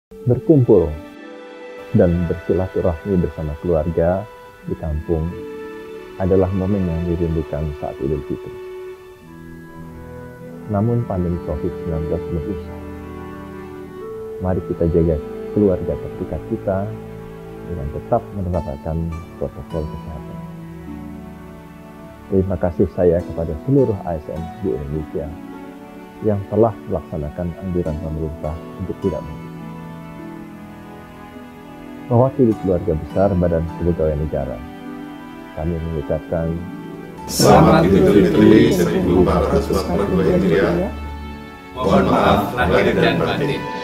Berkumpul dan bersilaturahmi bersama keluarga di kampung adalah momen yang dirindukan saat Idul Fitri. Namun pandemi COVID-19 belum usai. Mari kita jaga keluarga terdekat kita dengan tetap menerapkan protokol kesehatan. Terima kasih saya kepada seluruh ASN di Indonesia yang telah melaksanakan anjuran pemerintah untuk tidak mudik. Mewakili keluarga besar Badan Kepegawaian Negara, kami mengucapkan Selamat Idul Fitri 1442 Hijriah. Mohon maaf lahir dan batin.